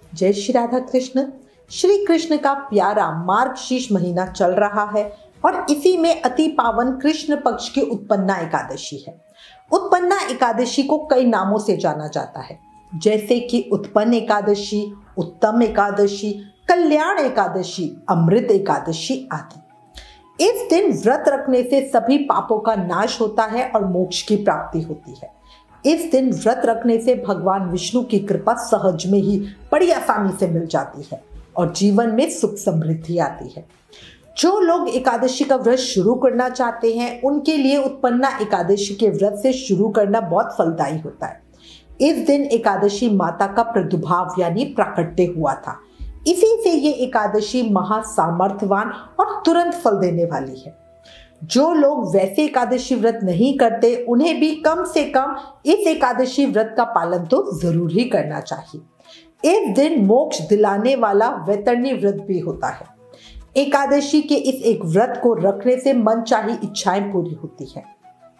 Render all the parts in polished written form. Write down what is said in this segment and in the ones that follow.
जय श्री राधा कृष्ण। श्री कृष्ण का प्यारा मार्गशीर्ष महीना चल रहा है और इसी में अति पावन कृष्ण पक्ष की उत्पन्ना एकादशी है। उत्पन्ना एकादशी को कई नामों से जाना जाता है, जैसे कि उत्पन्न एकादशी, उत्तम एकादशी, कल्याण एकादशी, अमृत एकादशी आदि। इस दिन व्रत रखने से सभी पापों का नाश होता है और मोक्ष की प्राप्ति होती है। इस दिन व्रत रखने से भगवान विष्णु की कृपा सहज में ही बड़ी आसानी से मिल जाती है और जीवन में सुख समृद्धि आती है। जो लोग एकादशी का व्रत शुरू करना चाहते हैं, उनके लिए उत्पन्ना एकादशी के व्रत से शुरू करना बहुत फलदायी होता है। इस दिन एकादशी माता का प्रादुर्भाव यानी प्राकट्य हुआ था। इसी से ये एकादशी महासामर्थ्यवान और तुरंत फल देने वाली है। जो लोग वैसे एकादशी व्रत नहीं करते, उन्हें भी कम से कम इस एकादशी व्रत का पालन तो जरूर ही करना चाहिए। इस दिन मोक्ष दिलाने वाला वैतरणी व्रत भी होता है। एकादशी के इस एक व्रत को रखने से मनचाही इच्छाएं पूरी होती है।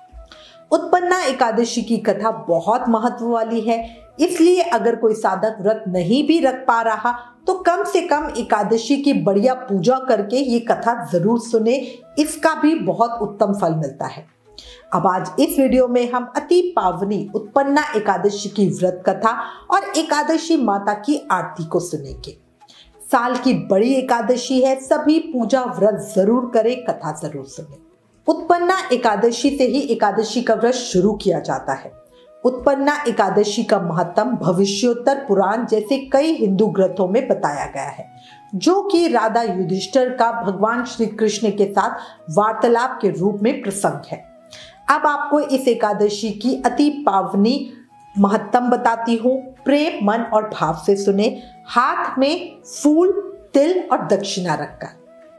उत्पन्ना एकादशी की कथा बहुत महत्व वाली है, इसलिए अगर कोई साधक व्रत नहीं भी रख पा रहा तो कम से कम एकादशी की बढ़िया पूजा करके ये कथा जरूर सुने, इसका भी बहुत उत्तम फल मिलता है। अब आज इस वीडियो में हम अति पावनी उत्पन्ना एकादशी की व्रत कथा और एकादशी माता की आरती को सुनेंगे। साल की बड़ी एकादशी है, सभी पूजा व्रत जरूर करें, कथा जरूर सुने। उत्पन्ना एकादशी से ही एकादशी का व्रत शुरू किया जाता है। उत्पन्ना एकादशी का महत्व भविष्योत्तर पुराण जैसे कई हिंदू ग्रंथों में बताया गया है, जो कि राधा युधिष्ठिर का भगवान श्री कृष्ण के साथ वार्तालाप के रूप में प्रसंग है। अब आपको इस एकादशी की अति पावनी महत्तम बताती हूँ। प्रेम, मन और भाव से सुने, हाथ में फूल, तिल और दक्षिणा रखकर।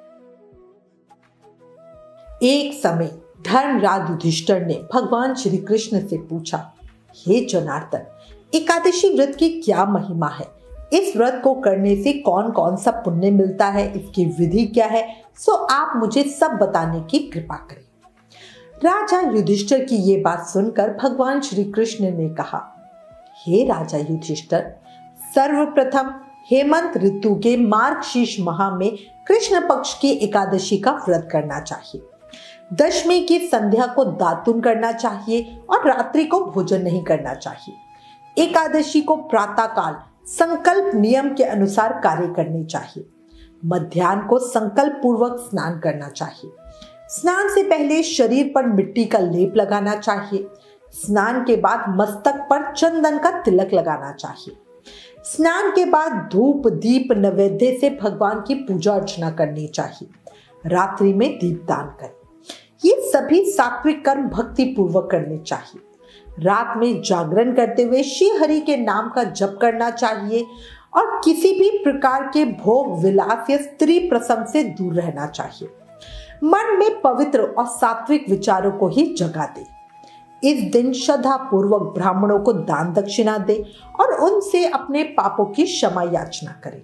एक समय धर्मराज युधिष्ठिर ने भगवान श्री कृष्ण से पूछा, हे जनार्दन, एकादशी व्रत की क्या महिमा है? इस व्रत को करने से कौन कौन सा पुण्य मिलता है? इसकी विधि क्या है? सो आप मुझे सब बताने की कृपा करें। राजा युधिष्ठिर की ये बात सुनकर भगवान श्री कृष्ण ने कहा, हे राजा युधिष्ठिर, सर्वप्रथम हेमंत ऋतु के मार्गशीर्ष माह में कृष्ण पक्ष की एकादशी का व्रत करना चाहिए। दशमी की संध्या को दातुन करना चाहिए और रात्रि को भोजन नहीं करना चाहिए। एकादशी को प्रातः काल संकल्प नियम के अनुसार कार्य करने चाहिए। मध्याह्न को संकल्प पूर्वक स्नान करना चाहिए। स्नान से पहले शरीर पर मिट्टी का लेप लगाना चाहिए। स्नान के बाद मस्तक पर चंदन का तिलक लगाना चाहिए। स्नान के बाद धूप दीप नैवेद्य से भगवान की पूजा अर्चना करनी चाहिए। रात्रि में दीपदान करें। ये सभी सात्विक कर्म भक्ति पूर्वक करने चाहिए। रात में जागरण करते हुए श्री हरि के नाम का जप करना चाहिए और किसी भी प्रकार के भोग विलास या स्त्री प्रसंग से दूर रहना चाहिए। मन में पवित्र और सात्विक विचारों को ही जगा दे। इस दिन श्रद्धा पूर्वक ब्राह्मणों को दान दक्षिणा दे और उनसे अपने पापों की क्षमा याचना करे।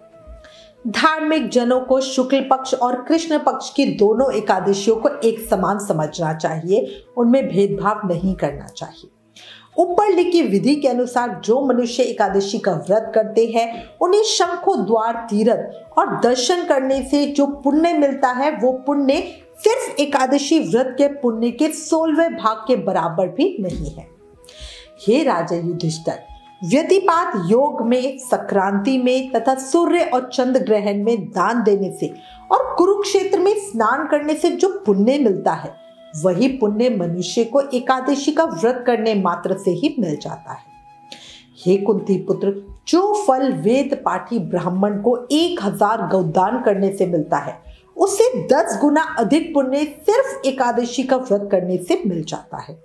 धार्मिक जनों को शुक्ल पक्ष और कृष्ण पक्ष की दोनों एकादशियों को एक समान समझना चाहिए, उनमें भेदभाव नहीं करना चाहिए। ऊपर लिखी विधि के अनुसार जो मनुष्य एकादशी का व्रत करते हैं, उन्हें शंखो द्वार तीर्थ और दर्शन करने से जो पुण्य मिलता है, वो पुण्य सिर्फ एकादशी व्रत के पुण्य के 16वें भाग के बराबर भी नहीं है। हे राजा युधिष्ठिर, व्यतिपात योग में, संक्रांति में तथा सूर्य और चंद्र ग्रहण में दान देने से और कुरुक्षेत्र में स्नान करने से जो पुण्य मिलता है, वही पुण्य मनुष्य को एकादशी का व्रत करने मात्र से ही मिल जाता है। हे कुंती पुत्र, जो फल वेद पाठी ब्राह्मण को 1000 गौदान करने से मिलता है, उससे 10 गुना अधिक पुण्य सिर्फ एकादशी का व्रत करने से मिल जाता है।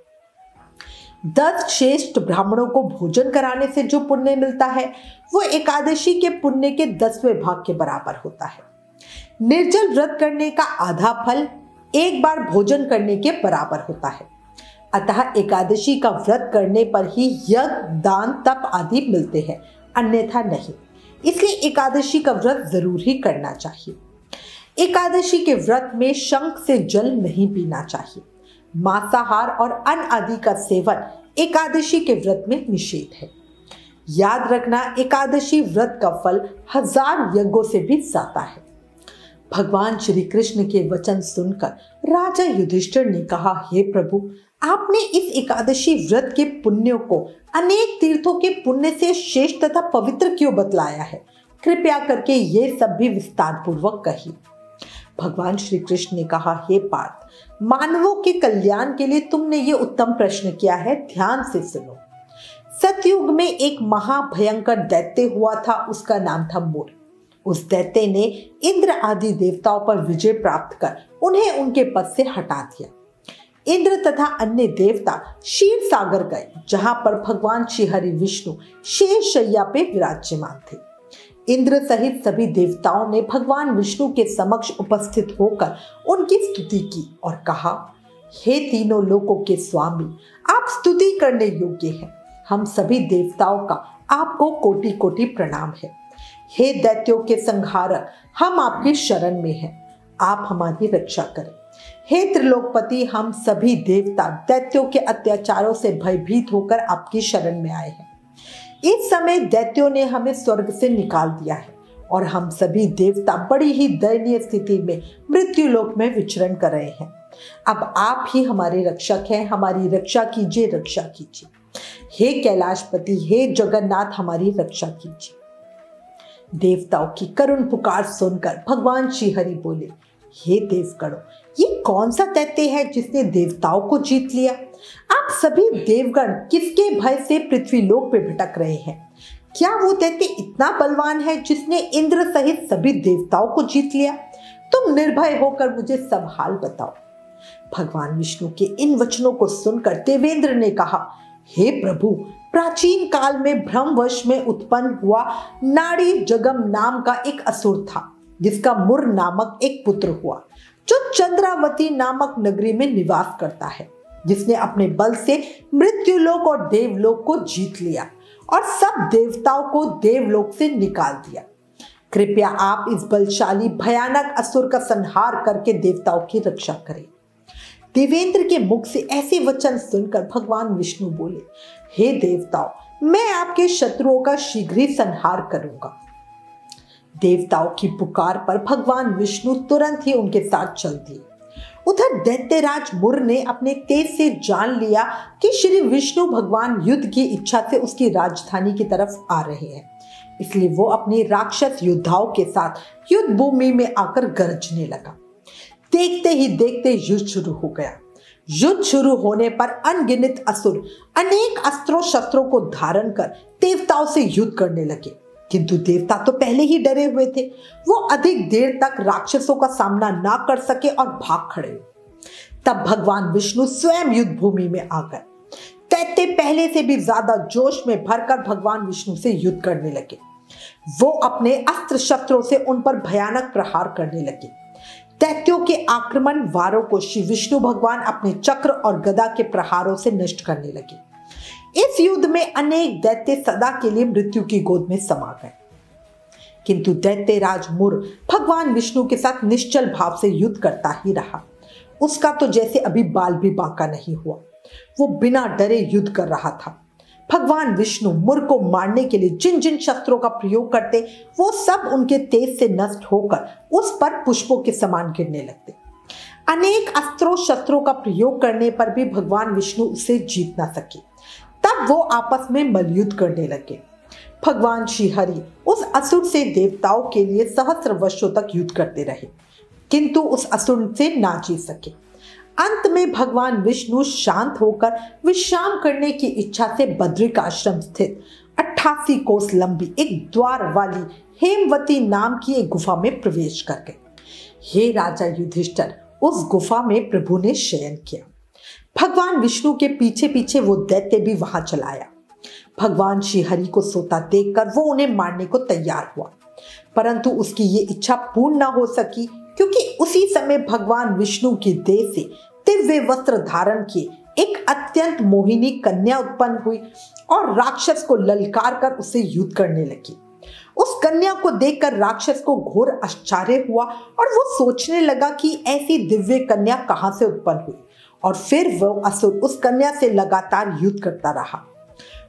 10 श्रेष्ठ ब्राह्मणों को भोजन कराने से जो पुण्य मिलता है, वो एकादशी के पुण्य के 10वें भाग के बराबर होता है। निर्जल व्रत करने का आधा फल एक बार भोजन करने के बराबर होता है। अतः एकादशी का व्रत करने पर ही यज्ञ, दान, तप आदि मिलते हैं, अन्यथा नहीं। इसलिए एकादशी का व्रत जरूर ही करना चाहिए। एकादशी के व्रत में शंख से जल नहीं पीना चाहिए। मांसाहार और अन्न आदि का सेवन एकादशी के व्रत में निषेध है। याद रखना, एकादशी व्रत का फल 1000 यज्ञों से भी ज्यादा है। भगवान श्री कृष्ण के वचन सुनकर राजा युधिष्ठिर ने कहा, हे प्रभु, आपने इस एकादशी व्रत के पुण्यों को अनेक तीर्थों के पुण्य से श्रेष्ठ तथा पवित्र क्यों बतलाया है? कृपया करके ये सब भी विस्तार पूर्वक कहिए। भगवान श्री कृष्ण ने कहा, हे पार्थ, मानवों के कल्याण के लिए तुमने ये उत्तम प्रश्न किया है, ध्यान से सुनो। सतयुग में एक महाभयंकर दैत्य हुआ था, उसका नाम था मुर। उस दैत्य ने इंद्र आदि देवताओं पर विजय प्राप्त कर उन्हें उनके पद से हटा दिया। इंद्र तथा अन्य देवता क्षीर सागर गए, जहां पर भगवान श्री हरि विष्णु शेषशय्या पे विराजमान थे। इंद्र सहित सभी देवताओं ने भगवान विष्णु के समक्ष उपस्थित होकर उनकी स्तुति की और कहा, हे तीनों लोकों के स्वामी, आप स्तुति करने योग्य हैं। हम सभी देवताओं का आपको कोटि कोटि प्रणाम है। हे दैत्यों के संहारक, हम आपकी शरण में हैं, आप हमारी रक्षा करें। हे त्रिलोकपति, हम सभी देवता दैत्यों के अत्याचारों से भयभीत होकर आपकी शरण में आए हैं। इस समय दैत्यों ने हमें स्वर्ग से निकाल दिया है और हम सभी देवता बड़ी ही दयनीय स्थिति में मृत्यु लोक में विचरण कर रहे हैं। अब आप ही हमारे रक्षक हैं, हमारी रक्षा कीजिए, रक्षा कीजिए। हे कैलाशपति, हे जगन्नाथ, हमारी रक्षा कीजिए। देवताओं की करुण पुकार सुनकर भगवान श्री हरि बोले, हे देवगणों, ये कौन सा दैत्य है जिसने देवताओं को जीत लिया? आप सभी देवगण किसके भय से पृथ्वी लोक पे भटक रहे हैं? क्या वो दैत्य इतना बलवान है जिसने इंद्र सहित सभी देवताओं को जीत लिया? तुम निर्भय होकर मुझे सब हाल बताओ। भगवान विष्णु के इन वचनों को सुनकर देवेंद्र ने कहा, हे प्रभु, प्राचीन काल में भ्रमवश में उत्पन्न हुआ नाड़ी जगम नाम का एक असुर था, जिसका मुर नामक एक पुत्र हुआ, जो चंद्रावती नामक नगरी में निवास करता है, जिसने अपने बल से मृत्युलोक और देवलोक को जीत लिया और सब देवताओं को देवलोक से निकाल दिया। कृपया आप इस बलशाली भयानक असुर का संहार करके देवताओं की रक्षा करें। देवेंद्र के मुख से ऐसे वचन सुनकर भगवान विष्णु बोले, हे देवताओं, मैं आपके शत्रुओं का शीघ्र ही संहार करूंगा। देवताओं की पुकार पर भगवान विष्णु तुरंत ही उनके साथ चल दिए। उधर दैत्यराज मुर ने अपने तेज से जान लिया कि श्री विष्णु भगवान युद्ध की इच्छा से उसकी राजधानी की तरफ आ रहे हैं, इसलिए वो अपने राक्षस योद्धाओं के साथ युद्ध भूमि में आकर गरजने लगा। देखते ही देखते युद्ध शुरू हो गया। युद्ध शुरू होने पर अनगिनत असुर अनेक अस्त्रों शस्त्रों को धारण कर देवताओं से युद्ध करने लगे, किंतु देवता तो पहले ही डरे हुए थे। वो अधिक देर तक राक्षसों का सामना ना कर सके और भाग खड़े हुए। तब भगवान विष्णु स्वयं युद्ध भूमि में आ गए। दैत्य पहले से भी ज्यादा जोश में भरकर भगवान विष्णु से युद्ध करने लगे। वो अपने अस्त्र शस्त्रों से उन पर भयानक प्रहार करने लगे। दैत्यों के आक्रमण वारों को श्री विष्णु भगवान अपने चक्र और गदा के प्रहारों से नष्ट करने लगे। इस युद्ध में अनेक दैत्य सदा के लिए मृत्यु की गोद में समा गए, किंतु दैत्यराज मुर भगवान विष्णु के साथ निश्चल भाव से युद्ध करता ही रहा। उसका तो जैसे अभी बाल भी बांका नहीं हुआ। वो बिना डरे युद्ध कर रहा था। भगवान विष्णु मुर को मारने के लिए जिन जिन शस्त्रों का प्रयोग करते, वो सब उनके तेज से नष्ट होकर उस पर पुष्पों के समान गिरने लगते। अनेक अस्त्रों शस्त्रों का प्रयोग करने पर भी भगवान विष्णु उसे जीत ना सके। तब वो आपस में मल्लयुद्ध करने लगे। भगवान श्री हरि उस असुर से देवताओं के लिए सहस्र वर्षों तक युद्ध करते रहे, किंतु उस असुर से ना जीत सके। अंत में भगवान विष्णु शांत होकर विश्राम करने की इच्छा से बद्रिक आश्रम स्थित 88 कोस लंबी एक द्वार वाली हेमवती नाम की एक गुफा में प्रवेश कर गए। हे राजा युधिष्ठिर, उस गुफा में प्रभु ने शयन किया। भगवान विष्णु के पीछे पीछे वो दैत्य भी वहां चलाया। भगवान श्री हरि को सोता देखकर वो उन्हें मारने को तैयार हुआ, परंतु उसकी ये इच्छा पूर्ण न हो सकी, क्योंकि उसी समय भगवान विष्णु की देह से दिव्य वस्त्र धारण किए एक अत्यंत मोहिनी कन्या उत्पन्न हुई और राक्षस को ललकार कर उससे युद्ध करने लगी। उस कन्या को देखकर राक्षस को घोर आश्चर्य हुआ और वो सोचने लगा कि ऐसी दिव्य कन्या कहां से उत्पन्न हुई, और फिर वो असुर उस कन्या से लगातार युद्ध करता रहा।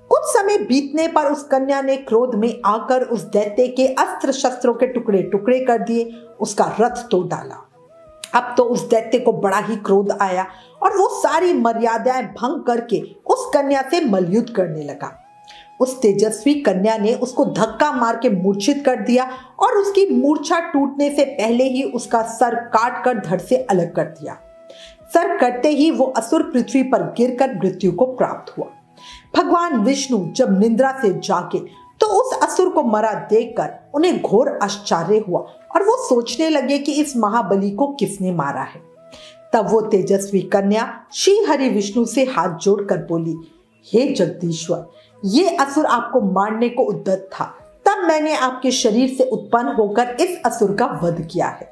कुछ समय बीतने पर उस कन्या ने क्रोध में आकर उस दैत्य के अस्त्र शस्त्रों के टुकड़े टुकड़े कर दिए, उसका रथ तोड़ डाला। अब तो उस दैत्य को बड़ा ही क्रोध आया और वो सारी मर्यादाएं भंग करके उस कन्या से मल्लयुद्ध करने लगा। उस तेजस्वी कन्या ने उसको धक्का मार के मूर्छित कर दिया और उसकी मूर्छा टूटने से पहले ही उसका सर काट कर धड़ से अलग कर दिया। सर कटते ही वो असुर पृथ्वी पर गिरकर मृत्यु को प्राप्त हुआ। भगवान विष्णु जब निद्रा से जागे तो उस असुर को मरा देखकर उन्हें घोर आश्चर्य हुआ और वो सोचने लगे कि इस महाबली को किसने मारा है। तब वो तेजस्वी कन्या श्री हरि विष्णु से हाथ जोड़कर बोली, हे जगदीश्वर, ये असुर आपको मारने को उद्यत था, तब मैंने आपके शरीर से उत्पन्न होकर इस असुर का वध किया है।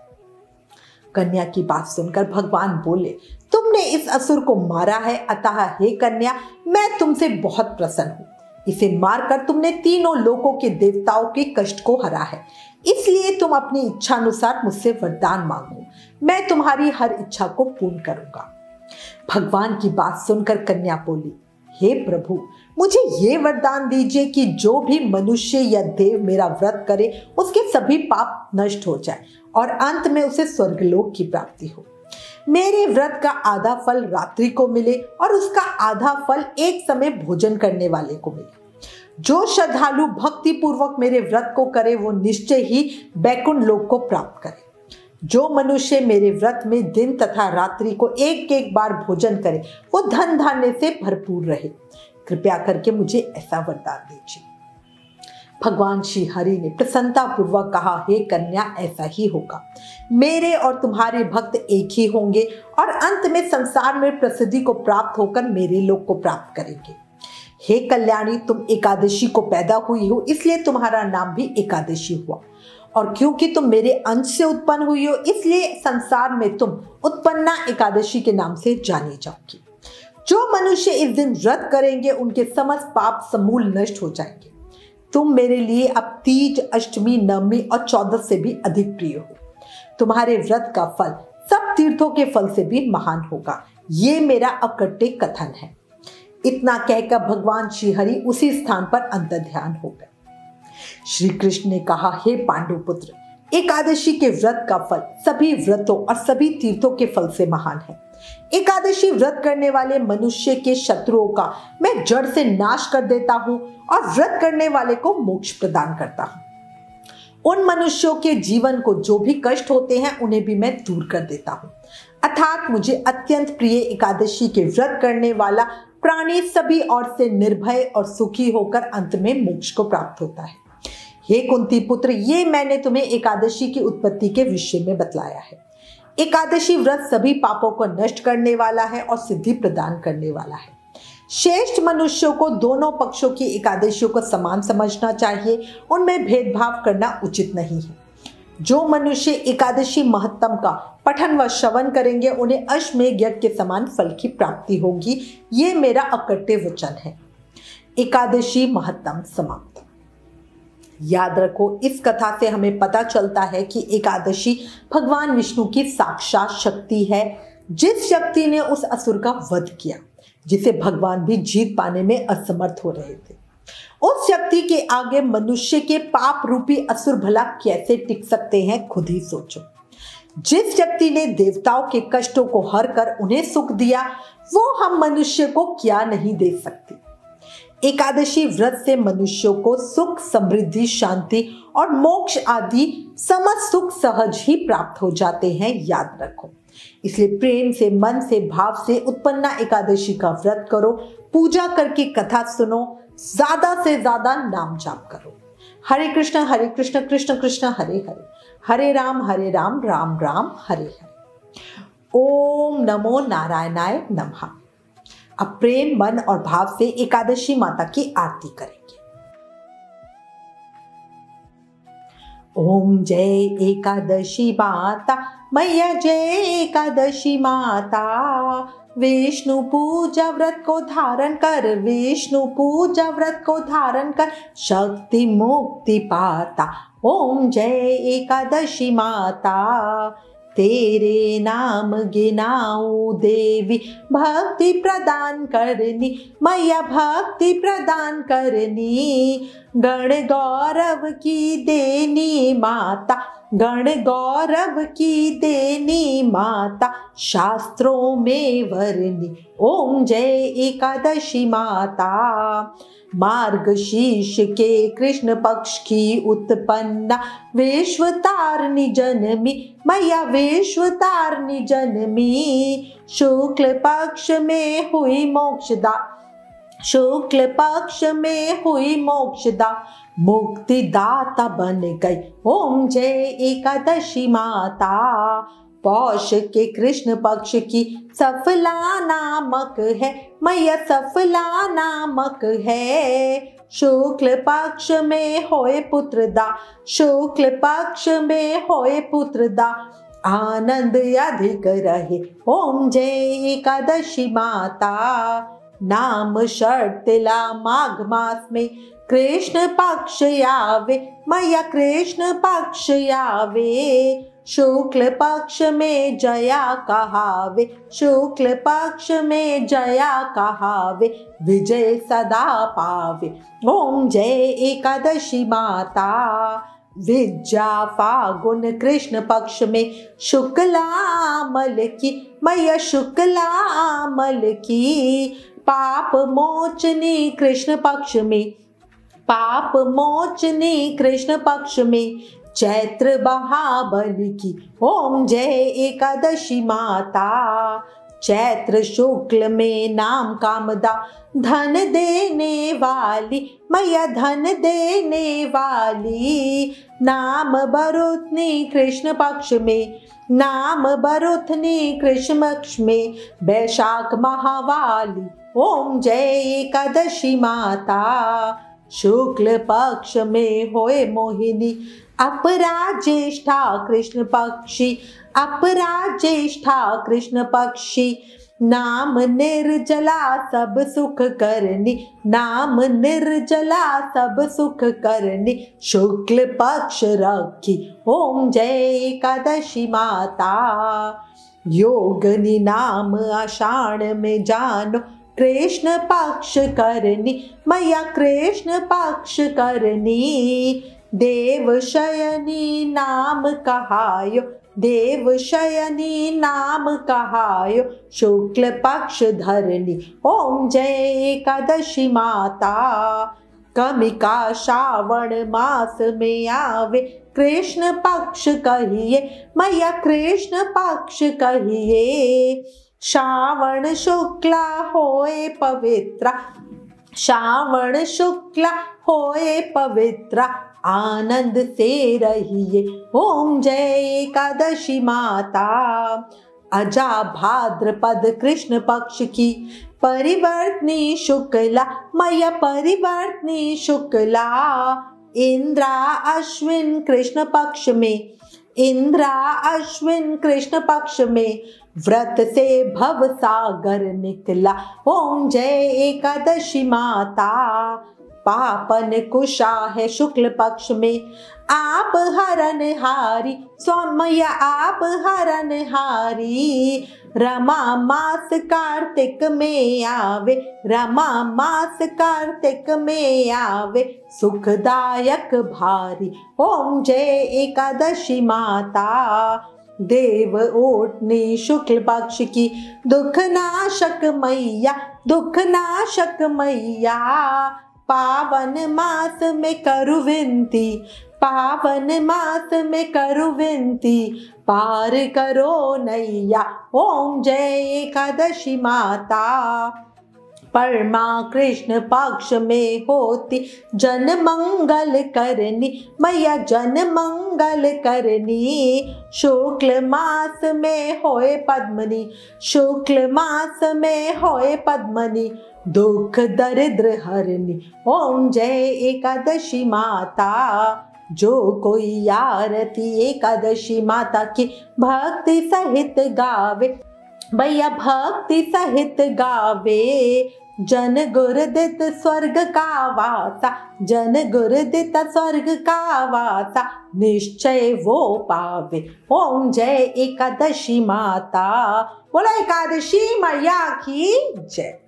कन्या की बात सुनकर भगवान बोले, तुमने इस असुर को मारा है, अतः हे कन्या, मैं तुमसे बहुत प्रसन्न हूँ। इसे मारकर तुमने तीनों लोकों के देवताओं के कष्ट को हरा है, इसलिए तुम अपनी इच्छा अनुसार मुझसे वरदान मांगो, मैं तुम्हारी हर इच्छा को पूर्ण करूंगा। भगवान की बात सुनकर कन्या बोली, हे प्रभु, मुझे ये वरदान दीजिए कि जो भी मनुष्य या देव मेरा व्रत करे उसके सभी पाप नष्ट हो जाए और अंत में उसे स्वर्गलोक की प्राप्ति हो। मेरे व्रत का आधा फल रात्रि को मिले और उसका आधा फल एक समय भोजन करने वाले को मिले। जो श्रद्धालु भक्ति पूर्वक मेरे व्रत को करे वो निश्चय ही बैकुंठ लोक को प्राप्त करे। जो मनुष्य मेरे व्रत में दिन तथा रात्रि को एक एक बार भोजन करे वो धन धान्य से भरपूर रहे। कृपया करके मुझे ऐसा वरदान दीजिए। भगवान श्री हरि ने प्रसन्नता पूर्वक कहा, हे कन्या, ऐसा ही होगा। मेरे और तुम्हारे भक्त एक ही होंगे और अंत में संसार में प्रसिद्धि को प्राप्त होकर मेरे लोक को प्राप्त करेंगे। हे कल्याणी, तुम एकादशी को पैदा हुई हो, इसलिए तुम्हारा नाम भी एकादशी हुआ, और क्योंकि तुम मेरे अंश से उत्पन्न हुई हो इसलिए संसार में तुम उत्पन्ना एकादशी के नाम से जानी जाओगी। जो मनुष्य इस दिन व्रत करेंगे उनके समस्त पाप समूल नष्ट हो जाएंगे। तुम मेरे लिए अब तीज, अष्टमी, नवमी और 14 से भी अधिक प्रिय हो। तुम्हारे व्रत का फल सब तीर्थों के फल से भी महान होगा, ये मेरा अकट्य कथन है। इतना कहकर भगवान श्री हरि उसी स्थान पर अंतर्ध्यान हो गए। श्री कृष्ण ने कहा, हे पांडुपुत्र, एकादशी के व्रत का फल सभी व्रतों और सभी तीर्थों के फल से महान है। एकादशी व्रत करने वाले मनुष्य के शत्रुओं का मैं जड़ से नाश कर देता हूँ और व्रत करने वाले को मोक्ष प्रदान करता हूँ। उन मनुष्यों के जीवन को जो भी कष्ट होते हैं उन्हें भी मैं दूर कर देता हूँ। अर्थात मुझे अत्यंत प्रिय एकादशी के व्रत करने वाला प्राणी सभी ओर से निर्भय और सुखी होकर अंत में मोक्ष को प्राप्त होता है। हे कुंती पुत्र, ये मैंने तुम्हें एकादशी की उत्पत्ति के विषय में बतलाया है। एकादशी व्रत सभी पापों को नष्ट करने वाला है और सिद्धि प्रदान करने वाला है। श्रेष्ठ मनुष्यों को दोनों पक्षों की एकादशियों को समान समझना चाहिए, उनमें भेदभाव करना उचित नहीं है। जो मनुष्य एकादशी महत्तम का पठन व श्रवण करेंगे उन्हें अश्वमेध यज्ञ के समान फल की प्राप्ति होगी, ये मेरा अकट्य वचन है। एकादशी महत्तम समाप्त। याद रखो, इस कथा से हमें पता चलता है कि एकादशी भगवान विष्णु की साक्षात शक्ति है, जिस शक्ति ने उस असुर का वध किया, जिसे भगवान भी जीत पाने में असमर्थ हो रहे थे। उस शक्ति के आगे मनुष्य के पाप रूपी असुर भला कैसे टिक सकते हैं, खुद ही सोचो। जिस शक्ति ने देवताओं के कष्टों को हर कर उन्हें सुख दिया, वो हम मनुष्य को क्या नहीं दे सकती। एकादशी व्रत से मनुष्यों को सुख, समृद्धि, शांति और मोक्ष आदि समस्त सुख सहज ही प्राप्त हो जाते हैं, याद रखो। इसलिए प्रेम से, मन से, भाव से उत्पन्ना एकादशी का व्रत करो, पूजा करके कथा सुनो, ज्यादा से ज्यादा नाम जाप करो। हरे कृष्ण कृष्ण कृष्ण हरे हरे, हरे राम राम राम हरे हरे। ओम नमो नारायणाय नमः। अब प्रेम, मन और भाव से एकादशी माता की आरती करेंगे। ओम जय एकादशी माता, मैया जय एकादशी माता। विष्णु पूजा व्रत को धारण कर, विष्णु पूजा व्रत को धारण कर, शक्ति मुक्ति पाता। ओम जय एकादशी माता। तेरे नाम गिनाऊं देवी भक्ति प्रदान करनी, मैया भक्ति प्रदान करनी। गण गौरव की देनी माता, गण गौरव की देनी माता, शास्त्रों में वर्णी ओम जय एकादशी माता। मार्गशीर्ष के कृष्ण पक्ष की उत्पन्ना, विश्व तारिणी जनमी, मैया विश्व तारिणी जनमी। शुक्ल पक्ष में हुई मोक्षदा, शुक्ल पक्ष में हुई मोक्षदा, मुक्ति दाता बन गई ओम जय एकादशी माता। पौष के कृष्ण पक्ष की सफला नामक है, मैया सफला नामक है। शुक्ल पक्ष में होए पुत्रदा, शुक्ल पक्ष में होए पुत्रदा, आनंद अधिक रहे ओम जय एकादशी माता। नाम शर्तिला माघ मास में कृष्ण पक्ष आवे, मैया कृष्ण पक्ष आवे। शुक्ल पक्ष में जया कहावे, शुक्ल पक्ष में जया कहावे, विजय सदा पावे ओम जय एकादशी माता। विद्या फागुन कृष्ण पक्ष में शुक्लामल की, मैया शुक्लामल की। पाप मोचनी कृष्ण पक्ष में, पाप मोचनी कृष्ण पक्ष में, चैत्र महाबली की ओम जय एकादशी माता। चैत्र शुक्ल में नाम कामदा, धन देने वाली, मैया धन देने वाली। नाम बरुथनी कृष्ण पक्ष में, नाम बरुथनी कृष्ण पक्ष में, बैशाख महावाली ओम जय एकादशी माता। शुक्ल पक्ष में होए मोहिनी, अपराज्येष्ठा कृष्ण पक्षी, अपराज्येष्ठा कृष्ण पक्षी। नाम निर्जला सब सुख करनी, नाम निर्जला सब सुख करनी, शुक्ल पक्ष रखी ओम जय एकादशी माता। योगनी नाम आषाढ़ में जानो, कृष्ण पक्ष करनी, मैया कृष्ण पक्ष करनी। देव शयनी नाम कहायो, देव शयनी नाम कहायो, शुक्ल पक्ष धरनी ओम जय एकादशी माता। कमिका श्रावण मास में आवे, कृष्ण पक्ष कहिए, मैया कृष्ण पक्ष कहिए। श्रावण शुक्ला होए पवित्रा, श्रावण शुक्ला होए पवित्रा, आनंद से रहिए ओम जय एकादशी माता। अजा भाद्रपद कृष्ण पक्ष की परिवर्तनी शुक्ला, मैया परिवर्तनी शुक्ला। इंद्रा अश्विन कृष्ण पक्ष में, इंद्रा अश्विन कृष्ण पक्ष में, व्रत से भव सागर निकला ओम जय एकादशी माता। पापन कुशा है शुक्ल पक्ष में, आप हरन हारी, सौम्या आप हरन हारी। रमा मास कार्तिक में आवे, रमा मास कार्तिक में आवे, सुखदायक भारी ओम जय एकादशी माता। देव ओटनी शुक्ल पक्ष की दुख नाशक मैया, दुख नाशक मैया। पावन मास में करु विनती, पावन मास में करु विनती, पार करो नैया ओम जय एकादशी माता। परमा कृष्ण पक्ष में होती जन मंगल करनी, मैया जन मंगल करनी। शुक्ल मास में होए पद्मनी, शुक्ल मास में होए पद्मनी, दुख दरिद्र हरनी ओम जय एकादशी माता। जो कोई आरती एकादशी माता की भक्ति सहित गावे, भैया भक्ति सहित गावे, जन गुरुदित स्वर्ग का वासा, जन गुरुदित स्वर्ग का वासा, निश्चय वो पावे। ओम जय एकादशी माता। बोला एकादशी मैया की जय।